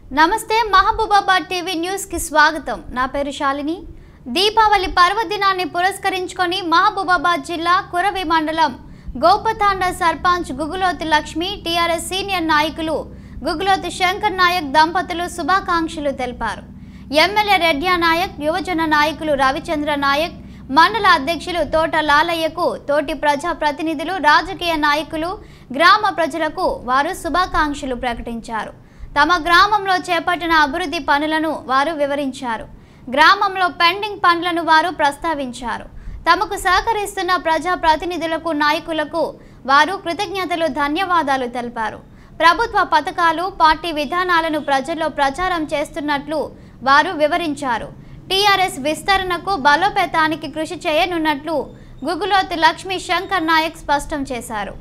నమస్తే Mahabubabad TV news కి స్వాగతం। నా పేరు శాలిని। దీపావళి పర్వదినాన్ని పురస్కరించుకొని మహబూబాబాద్ జిల్లా కురవి మండలం గోపతాండ సర్పంచ్ గుగులోతు లక్ష్మి టీఆర్ఎస్ సీనియర్ నాయకులు గుగులోతు శంకర్ నాయక్ దంపతులు శుభాకాంక్షలు తెలిపారు। ఎమ్మెల్యే రెడ్యా నాయక్, యువజన నాయకులు రవిచంద్ర నాయక్, మండల అధ్యక్షులు తోట లాలయ్యకు తోటి ప్రజా ప్రతినిధులు, రాజకీయ నాయకులు, గ్రామ ప్రజలకు వారు శుభాకాంక్షలు ప్రకటించారు। తమ గ్రామంలో చేపట్టిన అభివృద్ధి పనులను వారు వివరించారు। గ్రామంలో పెండింగ్ పనులను వారు ప్రస్తావించారు। తమకు సహకరిస్తున్న ప్రజా ప్రతినిధులకు, నాయకులకు వారు కృతజ్ఞతలు, ధన్యవాదాలు తెలిపారు। ప్రభుత్వ పథకాలు, పార్టీ విధానాలను ప్రజల్లో ప్రచారం చేస్తున్నట్లు వారు వివరించారు। టీఆర్ఎస్ విస్తరణకు, బలోపేతానికి కృషి చేయనున్నట్లు గుగులోతు లక్ష్మి శంకర్ నాయక్ స్పష్టం చేశారు।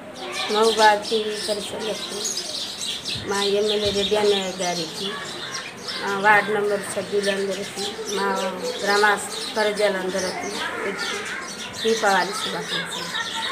మా ఎమ్మెల్యే రెడ్యా నాయక్ గారికి, మా వార్డు నంబర్ సభ్యులందరికీ, మా గ్రామ ప్రజలందరికీ దీపావళి శుభాకాంక్షలు।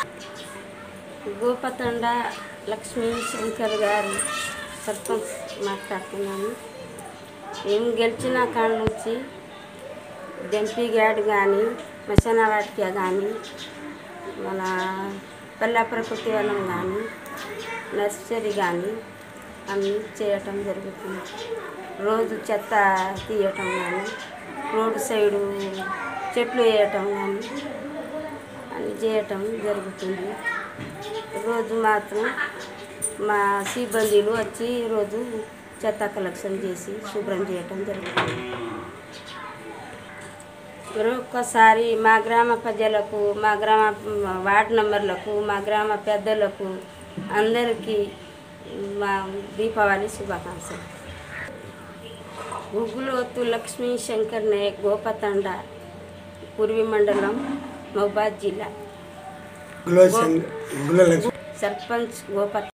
గోపతండ లక్ష్మీ శంకర్ గారు సర్పంచ్ మాట్లాడుతున్నాను। మేము గెలిచిన కాడ నుంచి డెంపీ గార్డ్ కానీ, మశాన వాటిక కానీ, మన పల్లె ప్రకృతి వనం కానీ, నర్సరీ కానీ అన్నీ చేయటం జరుగుతుంది। రోజు చెత్త తీయటం కానీ, రోడ్డు సైడు చెట్లు వేయటం కానీ అన్నీ చేయటం జరుగుతుంది। రోజు మాత్రం మా సిబ్బందిలు వచ్చి రోజు చెత్త కలెక్షన్ చేసి శుభ్రం చేయటం జరుగుతుంది। మరొకసారి మా గ్రామ ప్రజలకు, మా గ్రామ వార్డు నంబర్లకు, మా గ్రామ పెద్దలకు అందరికీ మా దీపావళి శుభాకాంక్షలు। గుగులోతు లక్ష్మీ శంకర్ నాయక్, గోపతండ, కుర్వి మండలం, మహబూబాబాద్ జిల్లా, సర్పంచ్ గోపతండ।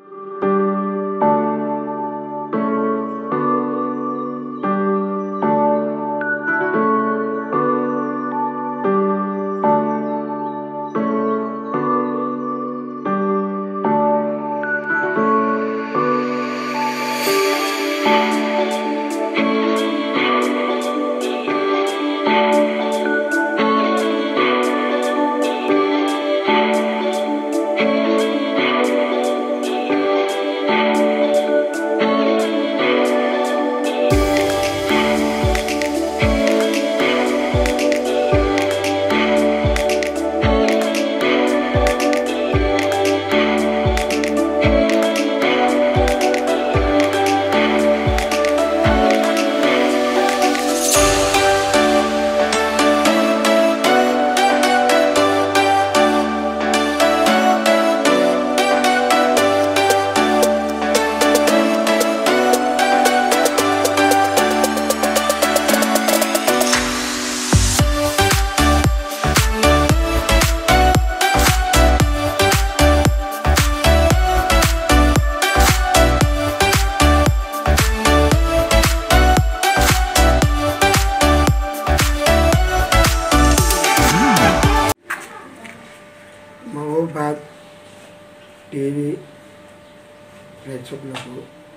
మహబూబాబాద్ టీవీ ప్రేక్షకులకు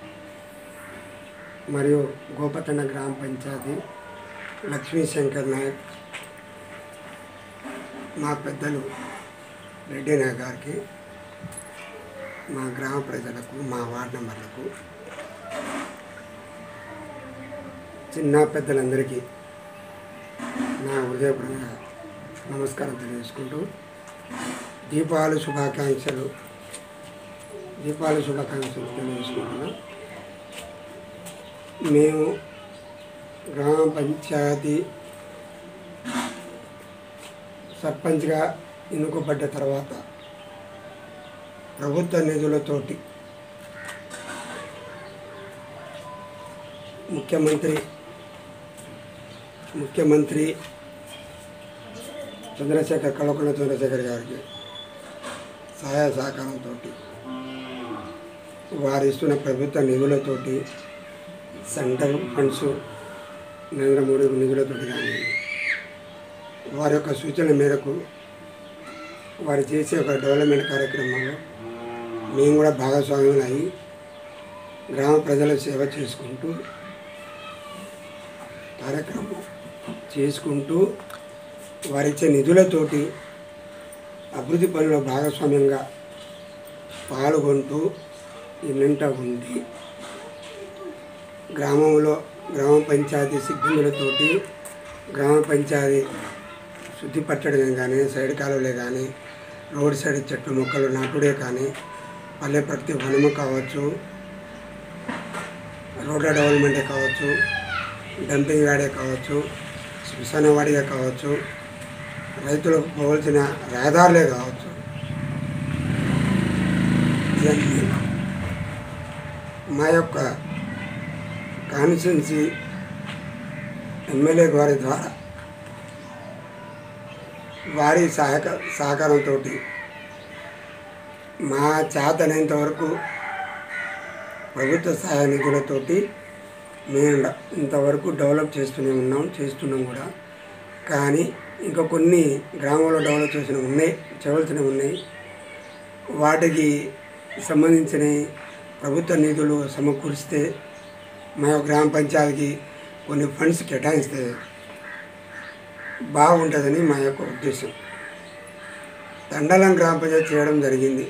మరియు గోపతండ గ్రామ పంచాయతీ లక్ష్మీ శంకర్ నాయక్, మా పెద్దలు రెడ్డి నాయక్ గారికి, మా గ్రామ ప్రజలకు, మా వార్డు నంబర్లకు, చిన్న పెద్దలందరికీ నా హృదయపూర్వక నమస్కారం తెలియజేసుకుంటూ దీపావళి శుభాకాంక్షలు తెలియజేసుకుంటున్నాం। మేము గ్రామ పంచాయతీ సర్పంచ్గా ఎన్నుకోబడ్డ తర్వాత ప్రభుత్వ నిధులతోటి ముఖ్యమంత్రి కల్వకుంట్ల చంద్రశేఖర్ గారికి సహాయ సహకారంతో, వారు ఇస్తున్న ప్రభుత్వ నిధులతోటి, సెంట్రల్ ఫండ్స్ నరేంద్ర మోడీ నిధులతోటి కానీ, వారి యొక్క సూచనల మేరకు వారు చేసే ఒక డెవలప్మెంట్ కార్యక్రమంలో మేము కూడా భాగస్వామ్యం అయ్యి గ్రామ ప్రజల సేవ చేసుకుంటూ కార్యక్రమం చేసుకుంటూ వారిచ్చే నిధులతోటి అభివృద్ధి పనుల భాగస్వామ్యంగా పాల్గొంటూ ఇన్నంట ఉండి గ్రామంలో గ్రామ పంచాయతీ సిబ్బందులతోటి గ్రామ పంచాయతీ శుద్ధి పట్టడమే కానీ సైడ్ కాలువలే కానీ రోడ్ సైడ్ చెట్లు మొక్కలు నాటుడే కానీ పల్లె ప్రతి వనము కావచ్చు, రోడ్ల డెవలప్మెంటే కావచ్చు, డంపింగ్ యార్డే కావచ్చు, శ్మశాన వాడిగా కావచ్చు, రైతులకు పోవాల్సిన రహదారులే కావచ్చు, ఇవన్నీ మా యొక్క కాన్స్టిట్యున్సీ ఎమ్మెల్యే గారి ద్వారా వారి సహకారంతో మా చేతనైనంత వరకు ప్రభుత్వ సహాయ నిధులతోటి మేము ఇంతవరకు డెవలప్ చేస్తున్నాం కూడా. కానీ ఇంకా కొన్ని గ్రామంలో డెవలప్ చేయవలసినవి ఉన్నాయి. వాటికి సంబంధించిన ప్రభుత్వ నిధులు సమకూరిస్తే మా గ్రామ పంచాయతీకి కొన్ని ఫండ్స్ కేటాయిస్తే బాగుంటుందని మా యొక్క ఉద్దేశం. దండలం గ్రామ పంచాయతీ చేయడం జరిగింది.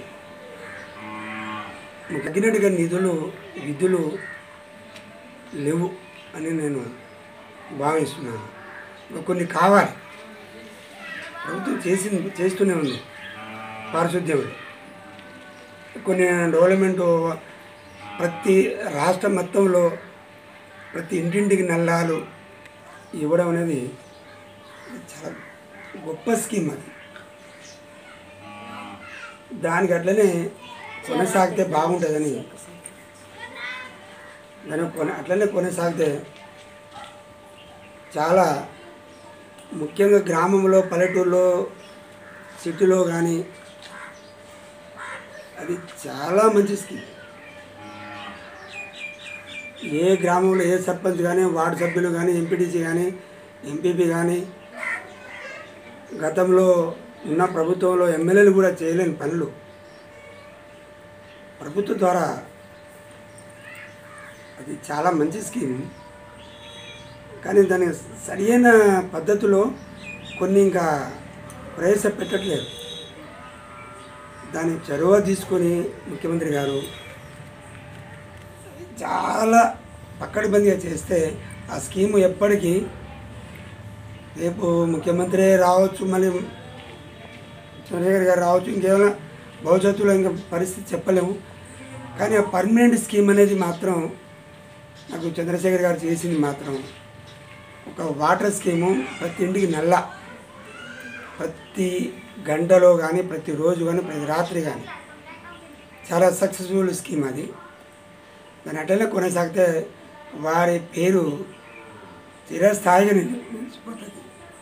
తగినట్టుగా విధులు లేవు అని నేను భావిస్తున్నాను. ఇంకా కొన్ని కావాలి. ప్రభుత్వం చేస్తూనే ఉంది. పారిశుద్ధ్యం కొన్ని డెవలప్మెంట్ ప్రతి రాష్ట్రం మొత్తంలో ప్రతి ఇంటింటికి నల్లాలు ఇవ్వడం అనేది చాలా గొప్ప స్కీమ్. అది దానికి అట్లనే కొనసాగితే బాగుంటుందని అట్లనే కొనసాగితే చాలా ముఖ్యంగా గ్రామంలో పల్లెటూరులో సిటీలో కానీ అది చాలా మంచి స్కీమ్. ఏ గ్రామంలో ఏ సర్పంచ్ కానీ వార్డు సభ్యులు కానీ ఎంపీటీసీ కానీ ఎంపీపీ కానీ గతంలో ఉన్న ప్రభుత్వంలో ఎమ్మెల్యేలు కూడా చేయలేని పనులు ప్రభుత్వం ద్వారా అది చాలా మంచి స్కీమ్. కానీ దాని సరైన పద్ధతిలో కొన్ని ఇంకా ప్రవేశపెట్టట్లేదు. దాని చొరవ తీసుకొని ముఖ్యమంత్రి గారు చాలా పక్కడబందిగా చేస్తే ఆ స్కీము ఎప్పటికీ రేపు ముఖ్యమంత్రి రావచ్చు, మళ్ళీ చంద్రశేఖర్ గారు రావచ్చు, ఇంకేమైనా భవిష్యత్తులో ఇంకా పరిస్థితి చెప్పలేము. కానీ ఆ పర్మనెంట్ స్కీమ్ అనేది మాత్రం నాకు చంద్రశేఖర్ గారు చేసింది మాత్రం ఒక వాటర్ స్కీము. ప్రతి ఇంటికి ప్రతి గంటలో కానీ ప్రతిరోజు కానీ ప్రతి రాత్రి కానీ చాలా సక్సెస్ఫుల్ స్కీమ్ అది. దాని అట్లనే కొనసాగితే వారి పేరు చిరస్థాయిగా నిలిచిపోతుంది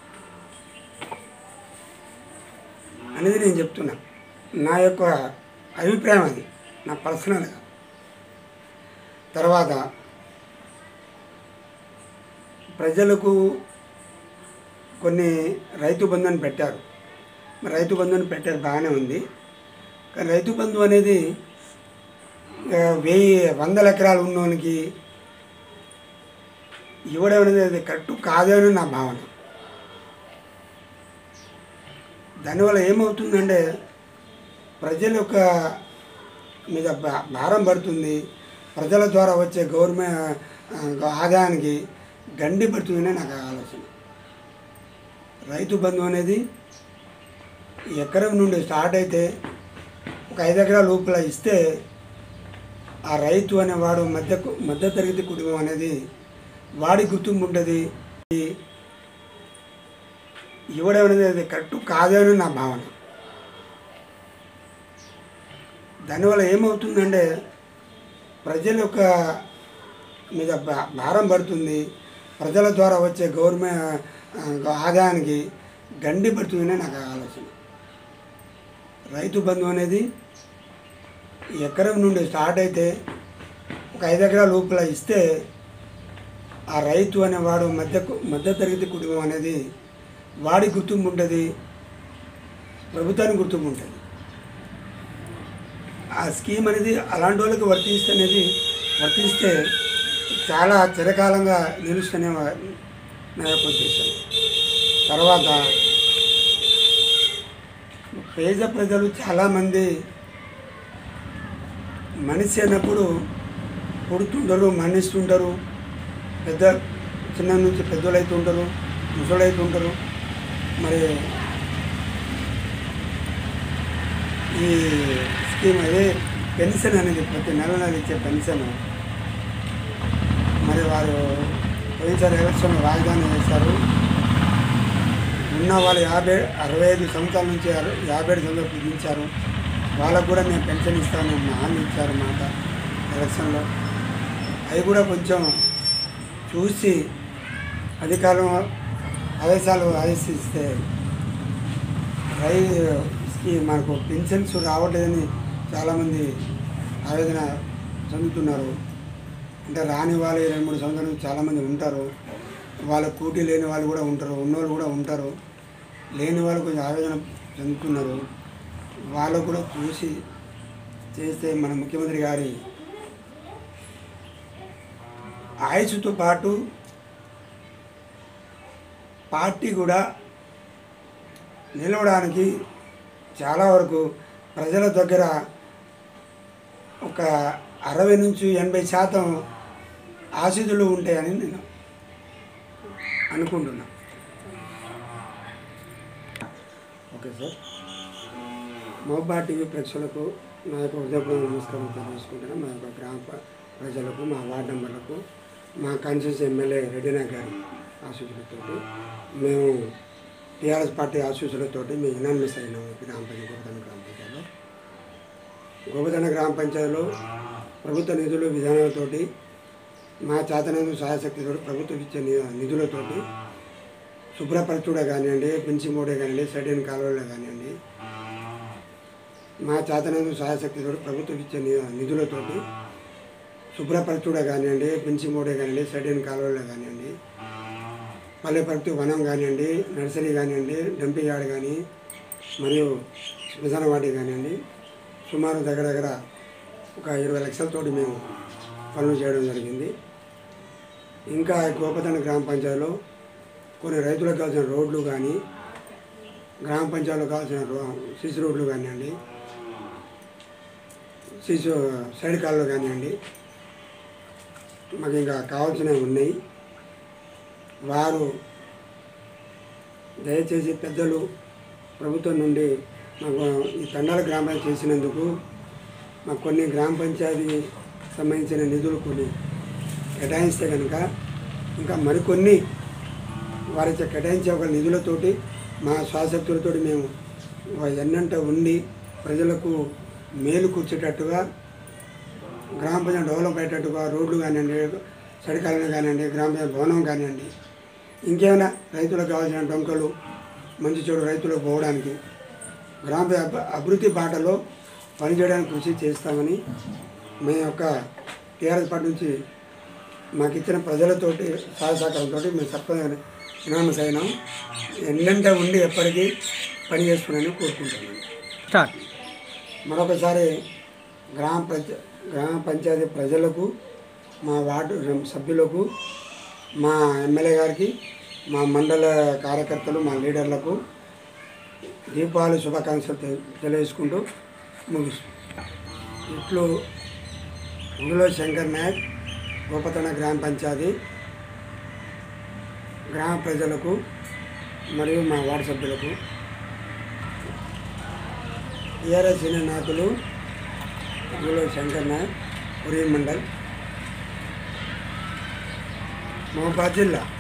అనేది నేను చెప్తున్నా. నా యొక్క అభిప్రాయం అది, నా పర్సనల్గా. తర్వాత ప్రజలకు కొన్ని రైతు బంధు అని పెట్టారు. మరి రైతు బంధుని పెట్టారు, బాగానే ఉంది. కానీ రైతు బంధు అనేది 100 ఎకరాలు ఉన్నోనికి ఇవ్వడం అనేది అది కరెక్ట్ కాదని నా భావన. దానివల్ల ఏమవుతుందంటే ప్రజల యొక్క మీద భారం పడుతుంది. ప్రజల ద్వారా వచ్చే గవర్నమెంట్ ఆదాయానికి గండి పడుతుందనే నాకు ఆలోచన. రైతు బంధు అనేది ఎకరం నుండి స్టార్ట్ అయితే ఒక 5 ఎకరాల లోపల ఇస్తే ఆ రైతు అనేవాడు మధ్యతరగతి కుటుంబం అనేది వాడి గుర్తింపు ఉంటుంది. ఇవ్వడం అనేది అది కరెక్ట్ కాదని నా భావన. దానివల్ల ఏమవుతుందంటే ప్రజల యొక్క మీద భారం పడుతుంది. ప్రజల ద్వారా వచ్చే గవర్నమెంట్ ఆదాయానికి గండి పడుతుందనే నాకు ఆలోచన. రైతు బంధు అనేది ఎకరం నుండి స్టార్ట్ అయితే ఒక 5 ఎకరాల లోపల ఇస్తే ఆ రైతు అనేవాడు మధ్యతరగతి కుటుంబం అనేది వాడి గుర్తింపు ఉంటుంది, ప్రభుత్వానికి గుర్తింపు ఉంటుంది. ఆ స్కీమ్ అనేది అలాంటి వాళ్ళకి వర్తిస్తే అనేది వర్తిస్తే చాలా చిరకాలంగా నిలుస్తూనే నా యొక్క ఉద్దేశం. తర్వాత పేద ప్రజలు చాలామంది మనిషి అన్నప్పుడు పుడుతుంటారు, మరణిస్తుంటారు, చిన్న నుంచి పెద్దలు అవుతుంటారు, ముసలు అవుతుంటారు. మరి ఈ స్కీమ్ అదే పెన్షన్ అనేది ప్రతి నెల ఇచ్చే పెన్షన్ మరి వారు పోయినసారి ఎలక్షన్ వాగ్దానం చేశారు. ఉన్న వాళ్ళు 65 సంవత్సరాల నుంచి 57 సంవత్సరాలు దించారు. వాళ్ళకు కూడా మేము పెన్షన్ ఇస్తామని హామీ ఇచ్చారు మాట ఎలక్షన్లో. అవి కూడా కొంచెం చూసి అధికారం ఆదేశిస్తే మనకు పెన్షన్స్ రావట్లేదని చాలామంది ఆవేదన చెందుతున్నారు. అంటే రాని వాళ్ళు 2-3 సంవత్సరాల నుంచి చాలామంది ఉంటారు. వాళ్ళ కూటి లేని వాళ్ళు కూడా ఉంటారు, ఉన్నవాళ్ళు కూడా ఉంటారు. లేని వాళ్ళు కొంచెం ఆవేదన చెందుతున్నారు. వాళ్ళు కూడా చూసి చేస్తే మన ముఖ్యమంత్రి గారి ఆయుష్తో పాటు పార్టీ కూడా నిలవడానికి చాలా వరకు ప్రజల దగ్గర ఒక 60 నుంచి 80% ఆశీస్సులు ఉంటాయని నేను అనుకుంటున్నా. Okay sir. మహబూబాబాద్ టీవీ ప్రేక్షకులకు నా యొక్క హృదయపూర్వక నమస్కారం తెలియజేసుకుంటున్నాను. మా యొక్క గ్రామ ప్రజలకు, మా వార్డు మెంబర్లకు, మా కాన్స్టిట్యూన్సీ ఎమ్మెల్యే రెడ్డినాయక్ గారి ఆశీస్సులతో మేము టీఆర్ఎస్ పార్టీ ఆశీస్సులతో మేము యునానిమస్ అయినాము. గోపతండ గ్రామ పంచాయతీలో ప్రభుత్వ నిధులు విధానాలతోటి మా చేతనందు సహాయశక్తితో ప్రభుత్వం ఇచ్చే నిధులతోటి శుభ్రపరచుడే కానివ్వండి, పెంచి మోడే కానివ్వండి, సైడైన కాలువలే కానివ్వండి, మా చేతనందు సహాయశక్తితో ప్రభుత్వం ఇచ్చే నిధులతోటి శుభ్రపరచుడే కానివ్వండి, పెంచి మోడే కానివ్వండి, సైడైన కాలువలే కానివ్వండి, పల్లె ప్రకృతి వనం కానివ్వండి, నర్సరీ కానివ్వండి, డంపింగ్ యార్డ్ కానీ మరియు శ్మశాన వాటి కానివ్వండి, సుమారు దగ్గర ఒక 20 లక్షలతోటి మేము పనులు చేయడం జరిగింది. ఇంకా గోపతండ గ్రామ పంచాయతీలో కొన్ని రైతులకు కావాల్సిన రోడ్లు కానీ, గ్రామ పంచాయతీలో కావాల్సిన సిసి రోడ్లు కానివ్వండి, సైడ్ కాళ్ళు కానివ్వండి, మాకు ఇంకా కావాల్సినవి ఉన్నాయి. వారు దయచేసి పెద్దలు ప్రభుత్వం నుండి మాకు ఈ తండాల గ్రామాలు చేసినందుకు మాకు కొన్ని గ్రామ పంచాయతీ సంబంధించిన నిధులు కొన్ని కేటాయిస్తే కనుక ఇంకా మరికొన్ని వారితో కేటాయించే ఒక నిధులతోటి మా స్వాశక్తులతో మేము ఎన్నంట ఉండి ప్రజలకు మేలు కూర్చేటట్టుగా గ్రామ పంచాయతీ డెవలప్ అయ్యేటట్టుగా రోడ్లు కానివ్వండి, సడికాలను కానివ్వండి, గ్రామ పంచాయతీ భవనం కానివ్వండి, ఇంకేమైనా రైతులకు కావాల్సిన డొంకలు మంచి చెడు రైతులకు పోవడానికి గ్రామ అభివృద్ధి బాటలో పనిచేయడానికి కృషి చేస్తామని మీ యొక్క టీఆర్ఎస్ పార్టీ నుంచి మాకు ఇచ్చిన ప్రజలతోటి సహకారంతో మేము సర్పంచ్ యునానిమస్ అయినాం. ఎన్నంటే ఉండి ఎప్పటికీ పని చేసుకున్నాను కోరుకుంటున్నాను. మరొకసారి గ్రామ పంచాయతీ ప్రజలకు, మా వార్డు సభ్యులకు, మా ఎమ్మెల్యే గారికి, మా మండల కార్యకర్తలు, మా లీడర్లకు దీపావళి శుభాకాంక్షలు తెలియజేసుకుంటూ ముగిస్తున్నాం. ఇట్లు గుగులో శంకర్ నాయక్, గోపతండ గ్రామ పంచాయతీ గ్రామ ప్రజలకు మరియు మా వార్డు సభ్యులకు, టీఆర్ఎస్ సీనియర్ నాయకులు గుగులో శంకర్ నాయక్, పురి మండల్, మహబూబాబాద్ జిల్లా.